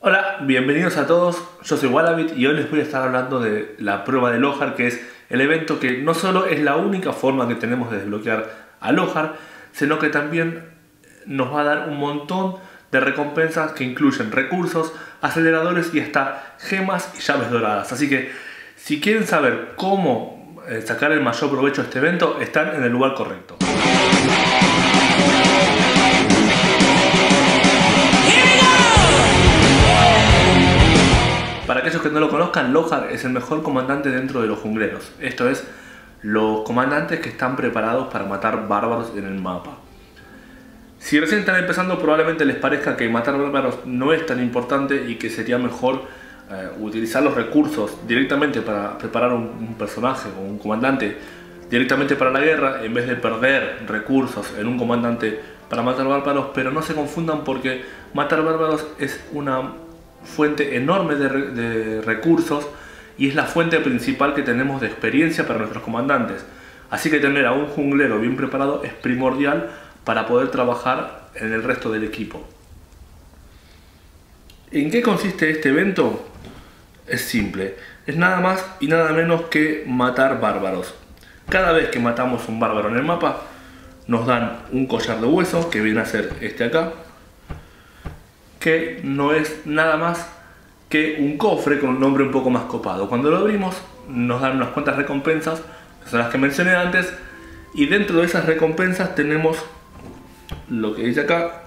Hola, bienvenidos a todos, yo soy Wallaby y hoy les voy a estar hablando de la prueba de Lohar, que es el evento que no solo es la única forma que tenemos de desbloquear a Lohar, sino que también nos va a dar un montón de recompensas que incluyen recursos, aceleradores y hasta gemas y llaves doradas. Así que si quieren saber cómo sacar el mayor provecho de este evento, están en el lugar correcto. Para aquellos que no lo conozcan, Lohar es el mejor comandante dentro de los jungleros. Esto es, los comandantes que están preparados para matar bárbaros en el mapa. Si recién están empezando, probablemente les parezca que matar bárbaros no es tan importante y que sería mejor utilizar los recursos directamente para preparar un personaje o un comandante directamente para la guerra, en vez de perder recursos en un comandante para matar bárbaros. Pero no se confundan, porque matar bárbaros es una fuente enorme de recursos y es la fuente principal que tenemos de experiencia para nuestros comandantes. Así que tener a un junglero bien preparado es primordial para poder trabajar en el resto del equipo. ¿En qué consiste este evento? Es simple, es nada más y nada menos que matar bárbaros. Cada vez que matamos un bárbaro en el mapa nos dan un collar de hueso, que viene a ser este acá, que no es nada más que un cofre con un nombre un poco más copado. Cuando lo abrimos nos dan unas cuantas recompensas, que son las que mencioné antes, y dentro de esas recompensas tenemos lo que dice acá,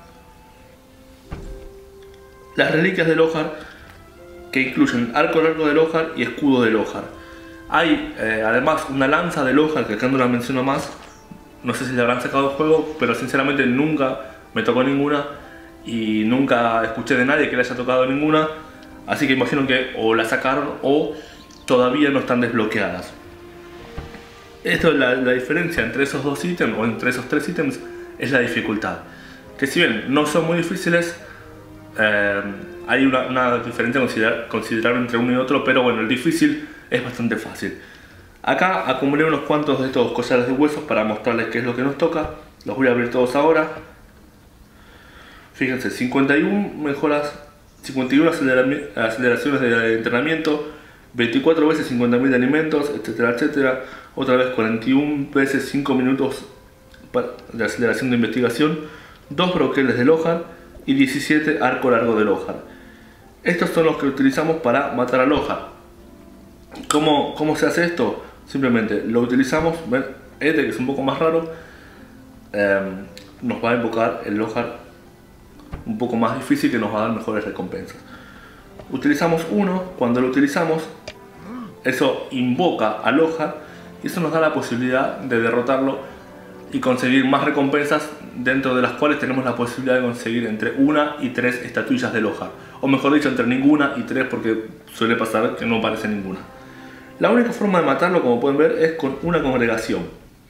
las reliquias de Lohar, que incluyen arco largo de Lohar y escudo de Lohar. Hay además una lanza de Lohar, que acá no la menciono más, no sé si la habrán sacado del juego, pero sinceramente nunca me tocó ninguna y nunca escuché de nadie que le haya tocado ninguna, así que imagino que o la sacaron o todavía no están desbloqueadas. Esto es la diferencia entre esos dos ítems, o entre esos tres ítems, es la dificultad, que si bien no son muy difíciles, hay una diferencia considerable entre uno y otro, pero bueno, el difícil es bastante fácil. Acá acumulé unos cuantos de estos collares de huesos para mostrarles qué es lo que nos toca. Los voy a abrir todos ahora. Fíjense, 51 mejoras, 51 aceleraciones de entrenamiento, 24 veces 50.000 de alimentos, etcétera, etcétera. Otra vez 41 veces 5 minutos de aceleración de investigación, 2 broqueles de Lohar y 17 arco largo de Lohar. Estos son los que utilizamos para matar a Lohar. ¿Cómo se hace esto? Simplemente lo utilizamos, ven, este que es un poco más raro, nos va a invocar el Lohar un poco más difícil, que nos va a dar mejores recompensas. Utilizamos uno, cuando lo utilizamos, eso invoca a Lohar y eso nos da la posibilidad de derrotarlo y conseguir más recompensas, dentro de las cuales tenemos la posibilidad de conseguir entre 1 y 3 estatuillas de Lohar, o mejor dicho, entre ninguna y 3, porque suele pasar que no aparece ninguna. La única forma de matarlo, como pueden ver, es con una congregación.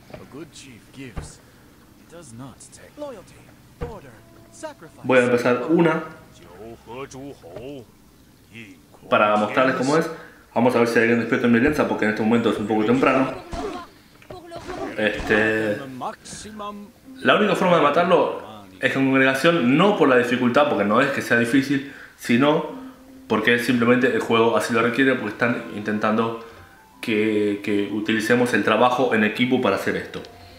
Voy a empezar una para mostrarles cómo es. Vamos a ver si alguien despierta en mi alianza, porque en este momento es un poco temprano. La única forma de matarlo es con congregación, no por la dificultad, porque no es que sea difícil, sino porque simplemente el juego así lo requiere, porque están intentando que utilicemos el trabajo en equipo para hacer esto.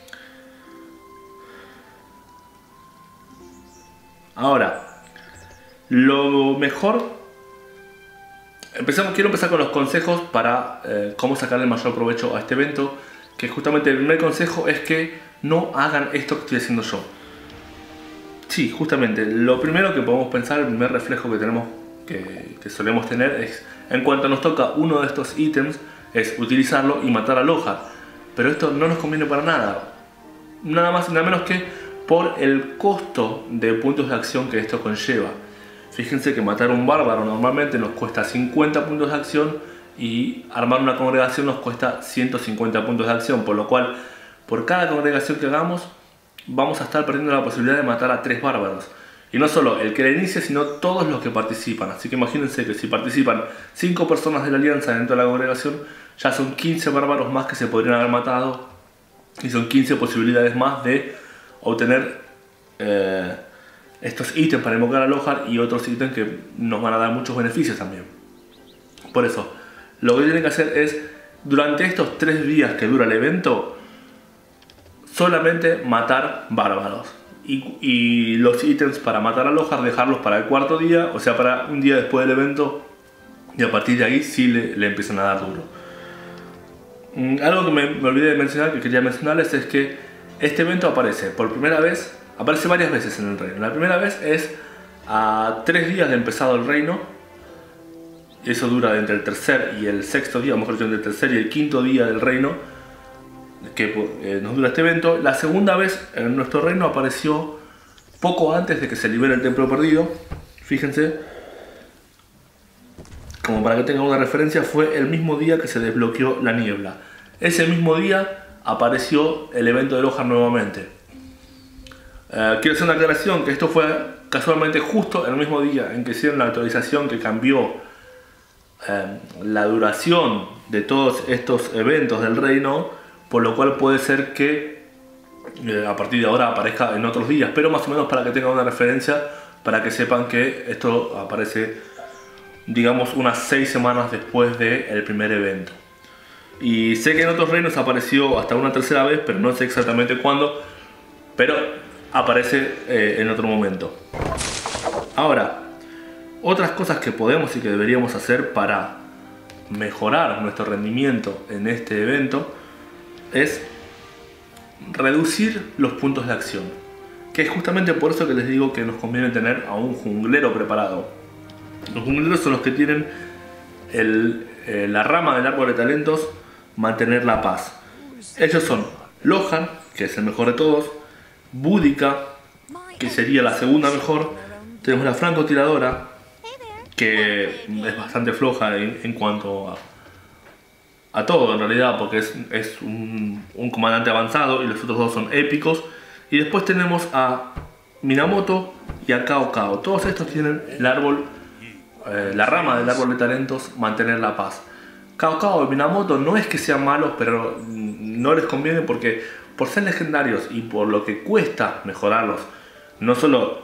Ahora, lo mejor, quiero empezar con los consejos para cómo sacar el mayor provecho a este evento, que justamente el primer consejo es que no hagan esto que estoy haciendo yo. Sí, justamente, lo primero que podemos pensar, el primer reflejo que tenemos, que solemos tener, es, en cuanto nos toca uno de estos ítems, es utilizarlo y matar a Lohar. Pero esto no nos conviene para nada, nada más y nada menos que por el costo de puntos de acción que esto conlleva. Fíjense que matar a un bárbaro normalmente nos cuesta 50 puntos de acción y armar una congregación nos cuesta 150 puntos de acción, por lo cual por cada congregación que hagamos vamos a estar perdiendo la posibilidad de matar a 3 bárbaros. Y no solo el que la inicia, sino todos los que participan. Así que imagínense que si participan 5 personas de la alianza dentro de la congregación, ya son 15 bárbaros más que se podrían haber matado, y son 15 posibilidades más de obtener estos ítems para invocar a Lohar y otros ítems que nos van a dar muchos beneficios también. Por eso, lo que tienen que hacer es, durante estos 3 días que dura el evento, solamente matar bárbaros. Y los ítems para matar a Lohar dejarlos para el 4.º día, o sea, para un día después del evento, y a partir de ahí sí le empiezan a dar duro. Algo que me olvidé de mencionar, que quería mencionarles, es que este evento aparece por primera vez, aparece varias veces en el reino. La primera vez es a 3 días de empezado el reino. Eso dura entre el 3.er y el 6.º día, o mejor dicho, entre el 3.er y el 5.º día del reino, que nos dura este evento. La segunda vez en nuestro reino apareció poco antes de que se libere el templo perdido. Fíjense, como para que tengan una referencia, fue el mismo día que se desbloqueó la niebla. Ese mismo día apareció el evento de Lohar nuevamente. Quiero hacer una aclaración, que esto fue casualmente justo el mismo día en que hicieron la actualización que cambió la duración de todos estos eventos del reino, por lo cual puede ser que a partir de ahora aparezca en otros días, pero más o menos para que tengan una referencia, para que sepan que esto aparece, digamos, unas 6 semanas después del primer evento. Y sé que en otros reinos apareció hasta una 3.ª vez, pero no sé exactamente cuándo, pero aparece en otro momento. Ahora, otras cosas que podemos y que deberíamos hacer para mejorar nuestro rendimiento en este evento es reducir los puntos de acción, que es justamente por eso que les digo que nos conviene tener a un junglero preparado. Los jungleros son los que tienen la rama del árbol de talentos, mantener la paz. Ellos son Lohar, que es el mejor de todos, Boudica, que sería la segunda mejor, tenemos la francotiradora, que es bastante floja en cuanto a todo en realidad, porque es un comandante avanzado y los otros dos son épicos. Y después tenemos a Minamoto y a Cao Cao. Todos estos tienen el árbol, la rama del árbol de talentos, mantener la paz. Cao Cao y Minamoto no es que sean malos, pero no les conviene porque por ser legendarios y por lo que cuesta mejorarlos, no solo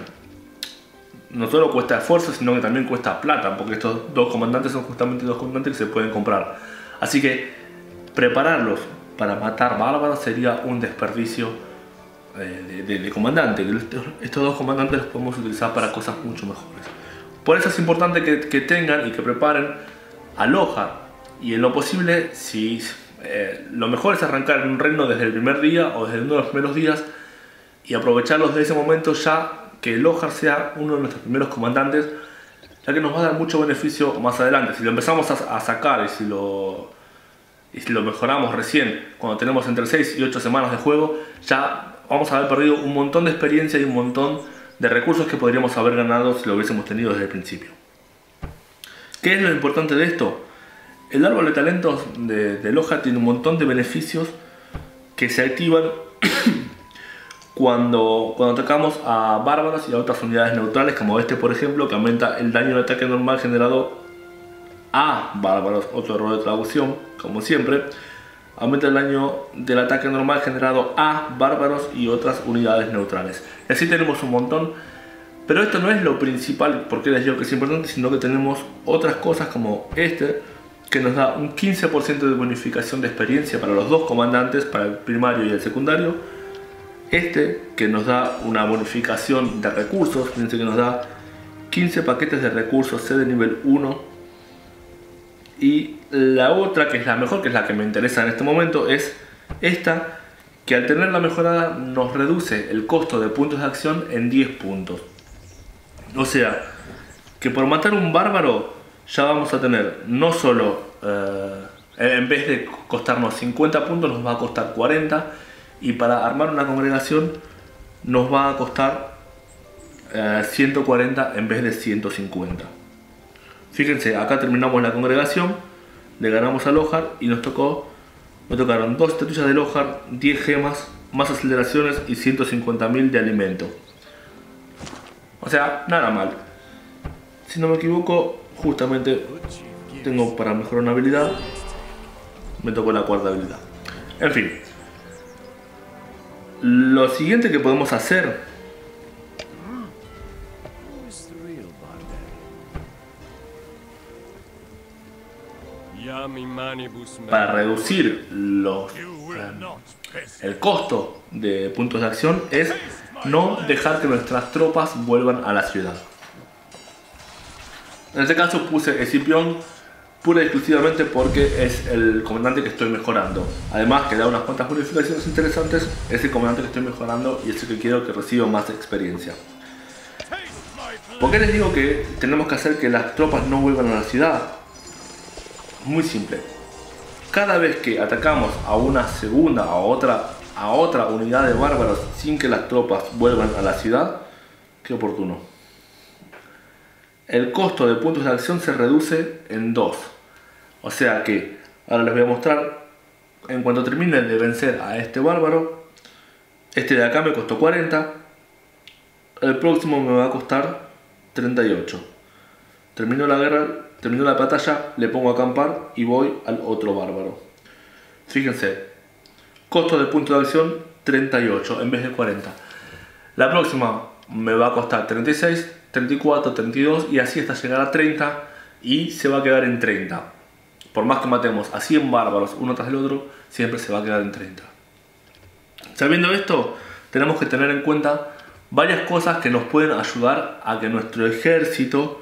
cuesta esfuerzo, sino que también cuesta plata, porque estos dos comandantes son justamente dos comandantes que se pueden comprar. Así que prepararlos para matar bárbaros sería un desperdicio de comandante. Estos dos comandantes los podemos utilizar para cosas mucho mejores. Por eso es importante que tengan y que preparen a Lohar. Y en lo posible, si lo mejor es arrancar en un reino desde el primer día o desde uno de los primeros días y aprovecharlos de ese momento, ya que Lohar sea uno de nuestros primeros comandantes, ya que nos va a dar mucho beneficio más adelante. Si lo empezamos a sacar y si lo mejoramos recién, cuando tenemos entre 6 y 8 semanas de juego, ya vamos a haber perdido un montón de experiencia y un montón de recursos que podríamos haber ganado si lo hubiésemos tenido desde el principio. ¿Qué es lo importante de esto? El árbol de talentos de Lohar tiene un montón de beneficios que se activan cuando atacamos a bárbaros y a otras unidades neutrales, como este por ejemplo, que aumenta el daño de ataque normal generado a bárbaros. Otro error de traducción, como siempre. Aumenta el daño del ataque normal generado a bárbaros y otras unidades neutrales. Y así tenemos un montón. Pero esto no es lo principal, porque les digo que es importante, sino que tenemos otras cosas como este, que nos da un 15% de bonificación de experiencia para los dos comandantes, para el primario y el secundario. Este, que nos da una bonificación de recursos, fíjense que nos da 15 paquetes de recursos C de nivel 1. Y la otra, que es la mejor, que es la que me interesa en este momento, es esta, que al tenerla mejorada nos reduce el costo de puntos de acción en 10 puntos. O sea, que por matar un bárbaro ya vamos a tener no solo, en vez de costarnos 50 puntos, nos va a costar 40. Y para armar una congregación nos va a costar 140 en vez de 150. Fíjense, acá terminamos la congregación, le ganamos a Lohar y me tocaron 2 estatuillas de Lohar, 10 gemas, más aceleraciones y 150.000 de alimento. O sea, nada mal. Si no me equivoco, justamente tengo para mejorar una habilidad, me tocó la 4ª habilidad. En fin, lo siguiente que podemos hacer para reducir el costo de puntos de acción es no dejar que nuestras tropas vuelvan a la ciudad. En este caso puse Escipión pura y exclusivamente porque es el comandante que estoy mejorando. Además que da unas cuantas bonificaciones interesantes, es el comandante que estoy mejorando y es el que quiero que reciba más experiencia. ¿Por qué les digo que tenemos que hacer que las tropas no vuelvan a la ciudad? Muy simple. Cada vez que atacamos a una segunda a otra unidad de bárbaros sin que las tropas vuelvan a la ciudad, qué oportuno. El costo de puntos de acción se reduce en 2. O sea que ahora les voy a mostrar, en cuanto termine de vencer a este bárbaro, este de acá me costó 40, el próximo me va a costar 38. Termino la guerra, termino la batalla, le pongo a acampar y voy al otro bárbaro. Fíjense, costo de punto de acción 38 en vez de 40. La próxima me va a costar 36, 34, 32 y así hasta llegar a 30 y se va a quedar en 30. Por más que matemos a 100 bárbaros uno tras el otro, siempre se va a quedar en 30. Sabiendo esto, tenemos que tener en cuenta varias cosas que nos pueden ayudar a que nuestro ejército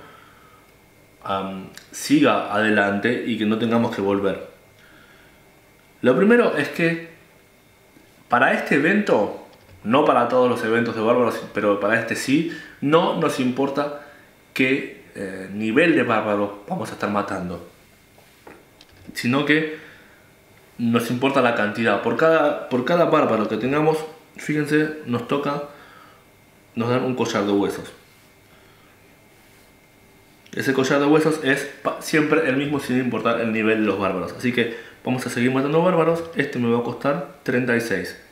siga adelante y que no tengamos que volver. Lo primero es que para este evento, no para todos los eventos de bárbaros, pero para este sí, no nos importa qué nivel de bárbaros vamos a estar matando, sino que nos importa la cantidad. Por cada bárbaro que tengamos, fíjense, nos dan un collar de huesos. Ese collar de huesos es siempre el mismo sin importar el nivel de los bárbaros. Así que vamos a seguir matando bárbaros. Este me va a costar 36.